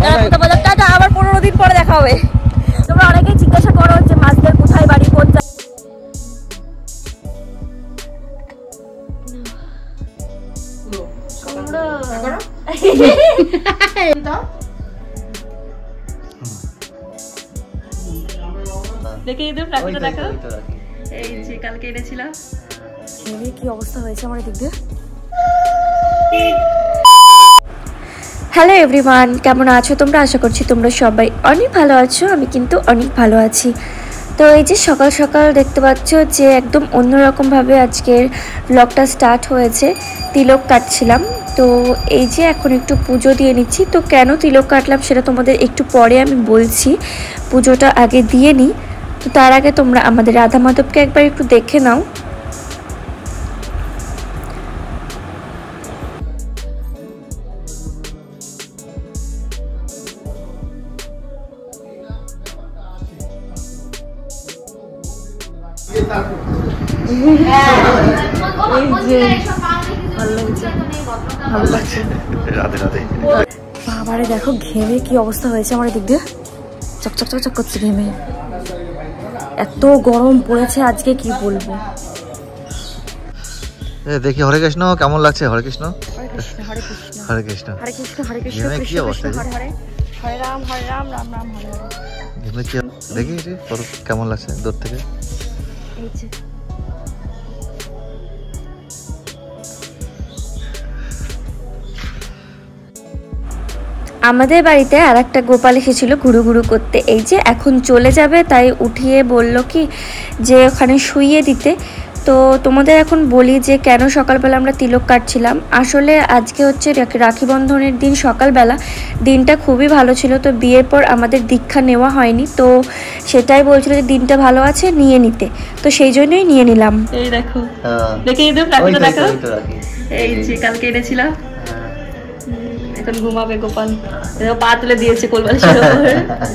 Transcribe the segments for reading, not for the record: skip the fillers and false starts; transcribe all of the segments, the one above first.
Tata, আবার 15 দিন পরে দেখা হবে। তোমরা অনেকেই জিজ্ঞাসা করো যে মাছদের কোথায় বাড়ি, কোন দেখে দেখো। এই যে কালকে এনেছিলাম। কি অবস্থা হয়েছে আমার দিক দিয়ে। হ্যালো এভরিওয়ান, কেমন আছো তোমরা? আশা করছি তোমরা সবাই অনেক ভালো আছো। আমি কিন্তু অনেক ভালো আছি। তো এই যে সকাল সকাল দেখতে পাচ্ছ যে একদম অন্যরকমভাবে আজকের ব্লগটা স্টার্ট হয়েছে। তিলক কাটছিলাম, তো এই যে এখন একটু পুজো দিয়ে নিচ্ছি। তো কেন তিলক কাটলাম সেটা তোমাদের একটু পরে আমি বলছি, পুজোটা আগে দিয়ে নিই। তো তার আগে তোমরা আমাদের রাধা মাধবকে একবার একটু দেখে নাও। বাবারে দেখো ঘেমে কি অবস্থা হয়েছে আমার দিক দিয়ে, চকচক চকচক করছে ঘেমে। এত গরম পড়েছে আজকে কি বলবো। দেখি হরে কৃষ্ণ কেমন লাগছে। হরে কৃষ্ণ হরে কৃষ্ণ হরে কৃষ্ণ হরে কৃষ্ণ হরে কৃষ্ণ কি অবস্থা? হরে হরে হরে রাম রাম রাম হরে হরে। দেখি কেমন লাগছে দূর থেকে। এই যে আমাদের বাড়িতে আর একটা গোপাল এসেছিল ঘুরু ঘুরু করতে। এই যে এখন চলে যাবে, তাই উঠিয়ে বলল কি যে ওখানে শুইয়ে দিতে। তো তোমাদের এখন বলি যে কেন সকালবেলা আমরা তিলক কাটছিলাম। আসলে আজকে হচ্ছে রাখি বন্ধনের দিন। সকালবেলা দিনটা খুবই ভালো ছিল। তো বিয়ের পর আমাদের দীক্ষা নেওয়া হয়নি, তো সেটাই বলছিল যে দিনটা ভালো আছে নিয়ে নিতে, তো সেই জন্যই নিয়ে নিলাম। এই দেখো দেখে দেখো, এই যে কালকে এনেছিলাম। এখন ঘুমাবে গোপাল, পা তুলে দিয়েছে কোলবালিশের উপরে।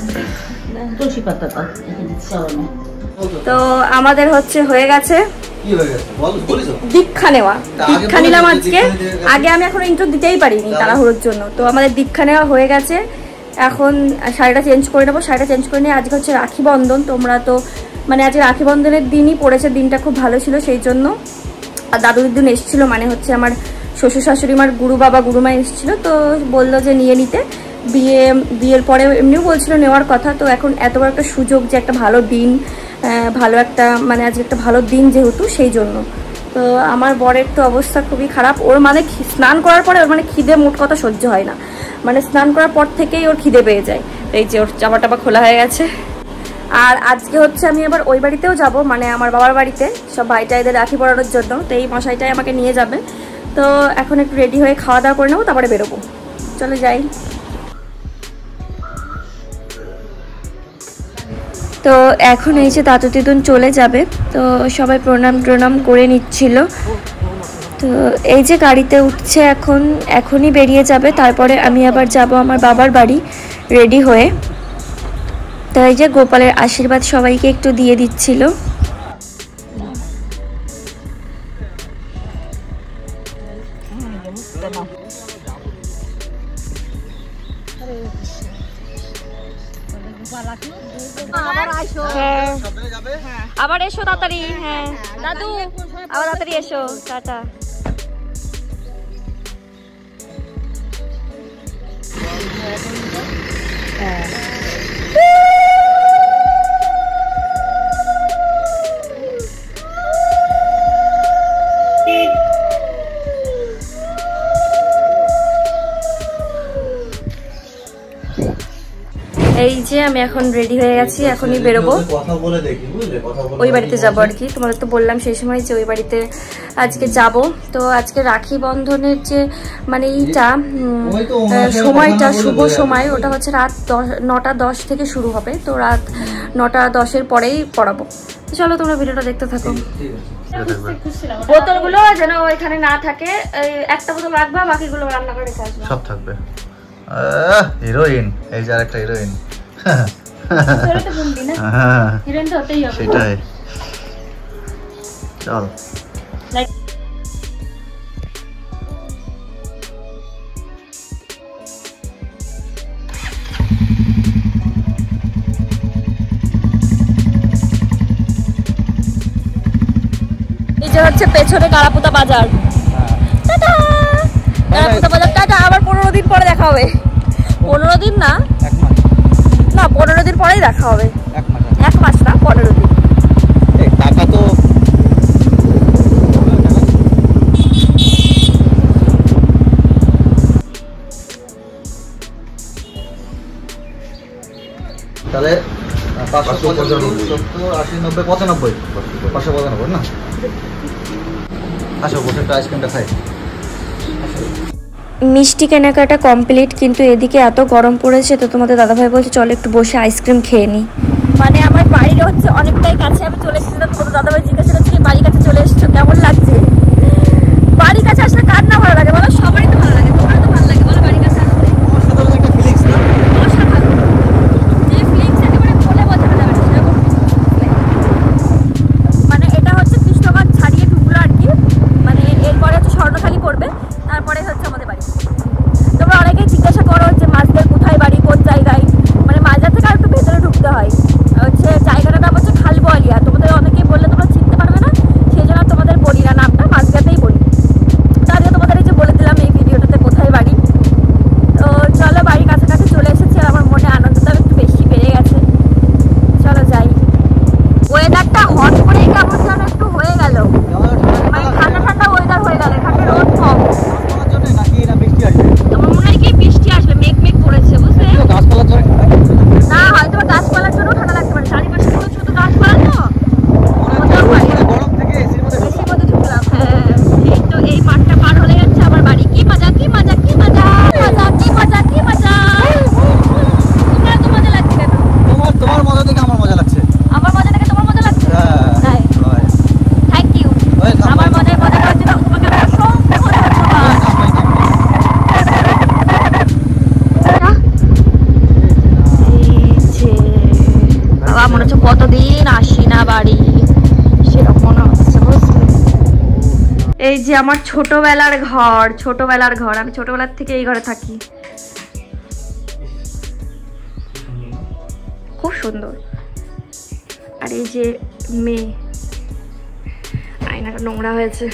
তো আমাদের হচ্ছে হয়ে গেছে দীক্ষা নেওয়া। দীক্ষা নিলাম আজকে। আগে আমি এখন ইন্ট্রো দিতেই পারিনি তাড়াহুড়োর জন্য। তো আমাদের দীক্ষা নেওয়া হয়ে গেছে। এখন শাড়িটা চেঞ্জ করে নেবো। শাড়িটা চেঞ্জ করে নিয়ে আজকে হচ্ছে রাখি বন্ধন। তোমরা তো মানে আজকে রাখি বন্ধনের দিনই পড়েছে, দিনটা খুব ভালো ছিল সেই জন্য। আর দাদু দিদিন এসেছিলো, মানে হচ্ছে আমার শ্বশুর শাশুড়ি মার গুরু বাবা গুরুমা এসেছিলো। তো বললো যে নিয়ে নিতে। বিয়ের পরে এমনিও বলছিল নেওয়ার কথা। তো এখন এত বড় একটা সুযোগ যে একটা ভালো দিন, ভালো একটা মানে আজকে একটা ভালো দিন যেহেতু, সেই জন্য। তো আমার বরের তো অবস্থা খুবই খারাপ। ওর মানে স্নান করার পরে ওর মানে খিদে মোট কথা সহ্য হয় না। মানে স্নান করার পর থেকেই ওর খিদে পেয়ে যায়। এই যে ওর জামা টামা খোলা হয়ে গেছে। আর আজকে হচ্ছে আমি আবার ওই বাড়িতেও যাব, মানে আমার বাবার বাড়িতে সব ভাইটাইদের রাখি পরানোর জন্য। তো এই মশাইটাই আমাকে নিয়ে যাবে। তো এখন একটু রেডি হয়ে খাওয়া দাওয়া করে নেবো, তারপরে বেরোবো। চলে যাই। তো এখন এই যে দাদু দিদুন চলে যাবে, তো সবাই প্রণাম করে নিচ্ছিল। তো এই যে গাড়িতে উঠছে, এখনই বেরিয়ে যাবে। তারপরে আমি আবার যাব আমার বাবার বাড়ি রেডি হয়ে। তো এই যে গোপালের আশীর্বাদ সবাইকে একটু দিয়ে দিচ্ছিল। আবার এসো তাড়াতাড়ি। হ্যাঁ দাদু আবার তাড়াতাড়ি এসো। টাটা। এই যে আমি এখন রেডি হয়ে গেছি, এখনই বেরোবো। ওই বাড়িতে যাবো আর কি। তোমাদের তো বললাম সেই সময় যে ওই বাড়িতে আজকে যাব। তো আজকে রাখি বন্ধনের যে মানে এইটা সময়টা, শুভ সময়, ওটা হচ্ছে রাত 9টা 10 থেকে শুরু হবে। তো রাত 9টা 10-এর পরেই পড়াবো। চলো তোমরা ভিডিওটা দেখতে থাকো। বোতলগুলো যেন এখানে না থাকে, একটা বোতল রাখবা, বাকিগুলো রান্না করে রেখে আসবা। সব থাকবে। হিরোইন, এই যে আরেকটা হিরোইন। সেটাই। চল হচ্ছে পেছনে কালাপুতা বাজার। টাটা কালাপুতা বাজার, টাটা। আবার 15 দিন পরে দেখা হবে। 15 দিন না, 15 দিন পরেই দেখা হবে। 1 মাস না, 15 দিন। টাকা তো তাহলে 595, 70, 80, 90, 95, 595 না? আসো বসে একটা আইসক্রিমটা খাই। মিষ্টি কেনাকাটা কমপ্লিট, কিন্তু এদিকে এত গরম পড়েছে, তো তোমাদের দাদাভাই বলছে চলো একটু বসে আইসক্রিম খেয়ে নিই। মানে আমার বাড়ির হচ্ছে অনেকটাই কাছে, আমি চলে এসেছিলাম। তোমাদের দাদাভাই জিজ্ঞাসা করছে কি বাড়ির কাছে চলে এসেছো, কেমন লাগছে? বাড়ির কাছে আসলে কার না ভালো লাগে বলো? সবারই তো ভালো লাগে। তোমারও তো ভালো লাগে বলো বাড়ির কাছে আসলে? যে ফিলিংস একেবারে বলে বোঝানো যাবে না সেরকম। মানে এটা হচ্ছে কৃষ্ণগঞ্জ ছাড়িয়ে ঢুকলো আর কি। মানে এরপরে হচ্ছে স্বর্ণখালি পড়বে, তারপরে হচ্ছে আমাদের বাড়ি। তোমরা অনেকেই জিজ্ঞাসা করো যে মাছদের কোথায় বাড়ি, কোন জায়গায়। মানে মাছদার থেকে আর একটু ভেতরে ঢুকতে হয়। হচ্ছে জায়গাটার নাম হচ্ছে খালবোয়ালিয়া। তোমাদের অনেকেই বললে তোমরা চিনতে পারবে না, সেই জন্য তোমাদের বলি না নামটা, মাছদাতেই বলি। তাহলে তোমাদের এই যে বলে দিলাম এই ভিডিওটাতে কোথায় বাড়ি। তো চলো বাড়ির কাছাকাছি চলে এসেছি, আর আমার মনে আনন্দটা একটু বেশি বেড়ে গেছে। চলো যাই। ওয়েদারটা হট করেই কেমন যেন একটু হয়ে গেল, মানে ঠান্ডা ঠান্ডা ওয়েদার হয়ে গেল। এখানে রোদ কম। তোমার মনে হয় কি বৃষ্টি আসবে, মেঘ মেঘ করেছে বুঝলে? না হয়তো গাছপালার জন্য ঠান্ডা লাগতে পারে। চারিপাশে তো শুধু গাছপালা, তো এসির মধ্যে ঢুকলাম। হ্যাঁ, এই তো এই মাঠটা পার হলে যাচ্ছে আমার বাড়ি। কি মজা, কি মজা, কি মজা, মজা, কি মজা, কি মজা। তোমার তো মজা লাগছে কেন? তোমার মজা দেখে আমার মজা লাগছে। আমার মজা দেখে তোমার মজা লাগছে? হ্যাঁ, থ্যাংক ইউ। আমার মজার মজা করার জন্য তোমাকে অসংখ্য ধন্যবাদ। বাবা মনে হচ্ছে কতদিন আসি না বাড়ি, সেরকম মনে হচ্ছে বুঝলি। এই যে আমার ছোটবেলার ঘর, ছোটবেলার ঘর। আমি ছোটবেলার থেকে এই ঘরে থাকি। খুব সুন্দর। আর এই যে মেয়ে, আয়নাটা নোংরা হয়েছে।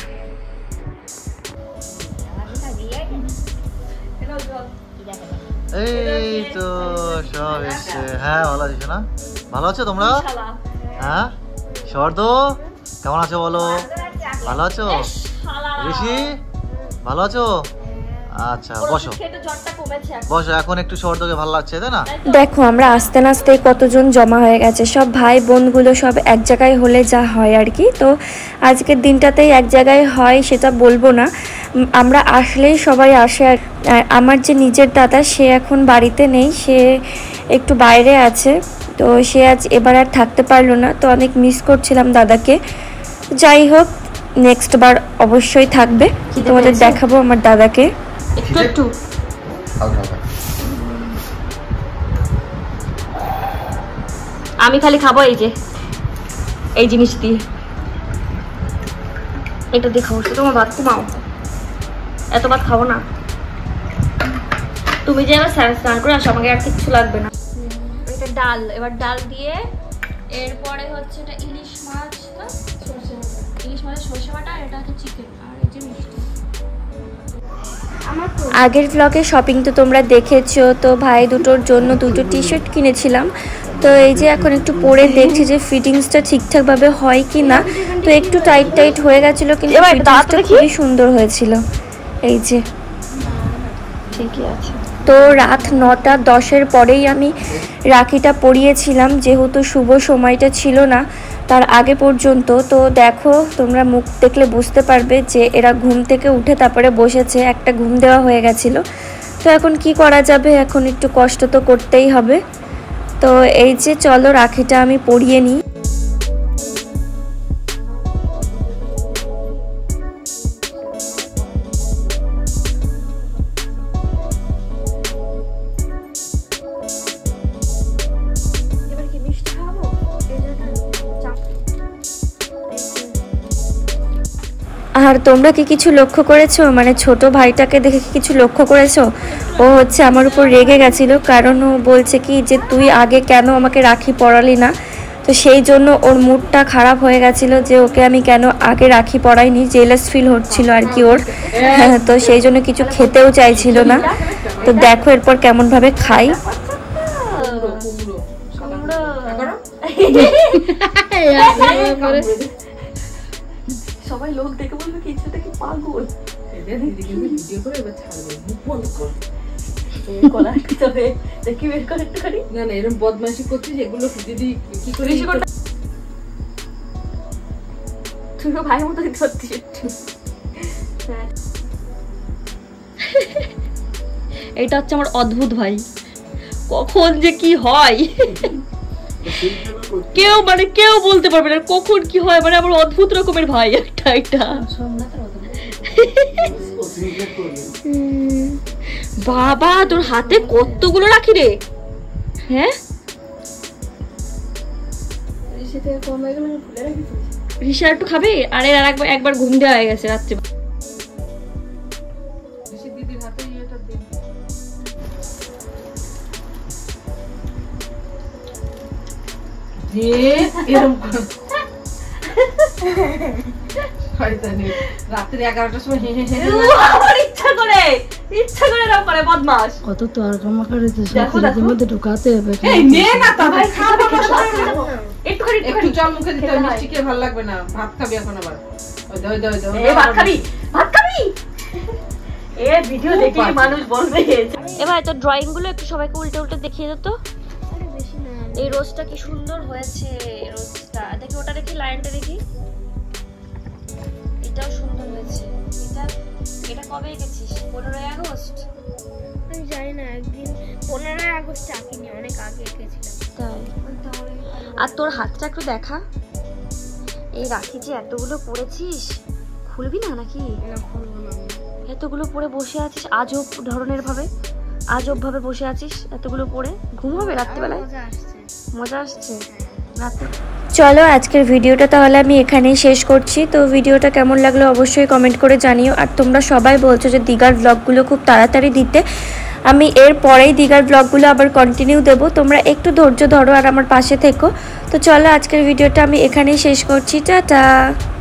এই তো সব এসছে। হ্যাঁ ভালো আছো না? ভালো আছো তোমরা? হ্যাঁ শর্দ কেমন আছো বলো? ভালো আছো? ঋষি ভালো আছো? আচ্ছা বসো বসো, এখন একটু শর্দকে ভালো লাগছে তাই না? দেখো আমরা আস্তে আস্তে কতজন জমা হয়ে গেছে, সব ভাই বোনগুলো সব এক জায়গায় হলে যা হয় আর কি। তো আজকের দিনটাতেই এক জায়গায় হয় সেটা বলবো না, আমরা আসলেই সবাই আসে। আর আমার যে নিজের দাদা সে এখন বাড়িতে নেই, সে একটু বাইরে আছে। তো সে আজ এবার আর থাকতে পারলো না, তো অনেক মিস করছিলাম দাদাকে। যাই হোক নেক্সট বার অবশ্যই থাকবে, তোমাদের দেখাবো আমার দাদাকে। একটু আমি খালি খাবো এই জিনিস দিয়ে, এটা দিয়ে খাবো। তোমার ভাত কমাও, এত ভাত খাবো না। তুমি যে এবার স্নান করে আসো, আমাকে আর কিচ্ছু লাগবে না। এটা ডাল, এবার ডাল দিয়ে এরপরে হচ্ছে এটা ইলিশ মাছ, ইলিশ মাছের সরষে বাটা, আর এটা হচ্ছে চিকেন, আর এই যে মিষ্টি। আগের ব্লগে শপিং তো তোমরা দেখেছো, তো ভাই দুটোর জন্য দুটো টি শার্ট কিনেছিলাম। তো এই যে এখন একটু পরে দেখছি যে ফিটিংসটা ঠিকঠাকভাবে হয় কি না। তো একটু টাইট হয়ে গেছিলো, কিন্তু ফিটিংসটা খুবই সুন্দর হয়েছিল। এই যে ঠিকই আছে। তো রাত 9:10 পরেই আমি রাখিটা পরিয়েছিলাম, যেহেতু শুভ সময়টা ছিল না তার আগে পর্যন্ত। তো দেখো তোমরা মুখ দেখলে বুঝতে পারবে যে এরা ঘুম থেকে উঠে তারপরে বসেছে, একটা ঘুম দেওয়া হয়ে গেছিলো। তো এখন কি করা যাবে, এখন একটু কষ্ট তো করতেই হবে। তো এই যে চলো রাখিটা আমি পরিয়ে নিই। আর তোমরা কি কিছু লক্ষ্য করেছো, মানে ছোট ভাইটাকে দেখে কি কিছু লক্ষ্য করেছো? ও হচ্ছে আমার উপর রেগে গেছিলো, কারণ ও বলছে কি যে তুই আগে কেন আমাকে রাখি পরালি না। তো তো সেই জন্য ওর মুডটা খারাপ হয়ে গেছিলো যে ওকে আমি কেন আগে রাখি পরাইনি, জেলাস ফিল হচ্ছিল আর কি ওর। তো সেই জন্য কিছু খেতেও চাইছিল না। তো দেখো এরপর কেমনভাবে খাই। সবাই লোক দেখে বলবে কি ছেলেটা কি পাগল। এরকম বদমাইশি করছিস, এগুলো দিদি কি করে তুই ভাই মতো দিতে পারছিস। এটা হচ্ছে আমার অদ্ভুত ভাই, কখন যে কি হয় কেউ বলতে পারবে না কখন কি হয়। মানে আমার অদ্ভুত রকমের ভাই একটা এটা। বাবা তোর হাতে কতগুলো রাখি রে। হ্যাঁ ঋষা একটু খাবে? আরে আর একবার ঘুম দেওয়া হয়ে গেছে রাত্রে। রাত্রি 11টার সময় ইচ্ছা করে এরকম করে বদমাস। কত তো আর কামা করে মধ্যে ঢুকাতে হবে। একটু জল মুখে দিতে হবে, মিষ্টি খেয়ে ভালো লাগবে না। ভাত খাবি এখন আবার? ভাত খাবি? এ ভিডিও দেখে মানুষ বলবে। এবার তো ড্রয়িং গুলো একটু সবাইকে উল্টে উল্টে দেখিয়ে দিত। এই রোজটা কি সুন্দর হয়েছে, রোজটা দেখি, ওটা দেখি, লাইনটা দেখি, এটাও সুন্দর হয়েছে। এটা কবে এঁকেছিস? 15ই আগস্ট? আমি জানি না, একদিন 15ই আগস্ট আঁকিনি, অনেক আগে এঁকেছিলাম। তাই? আর তোর হাতটা একটু দেখা। এই রাখি যে এতগুলো পরেছিস, খুলবি না নাকি? এতগুলো পরে বসে আছিস আজব ধরনের ভাবে, আজব ভাবে বসে আছিস এতগুলো পরে। ঘুম হবে রাত্রিবেলায়? মজা আসছে রাতে। চলো আজকের ভিডিওটা তাহলে আমি এখানেই শেষ করছি। তো ভিডিওটা কেমন লাগলো অবশ্যই কমেন্ট করে জানিও। আর তোমরা সবাই বলছো যে দীঘার ব্লগগুলো খুব তাড়াতাড়ি দিতে, আমি এর পরেই দীঘার ব্লগগুলো আবার কন্টিনিউ দেবো। তোমরা একটু ধৈর্য ধরো আর আমার পাশে থেকো। তো চলো আজকের ভিডিওটা আমি এখানেই শেষ করছি। টাটা।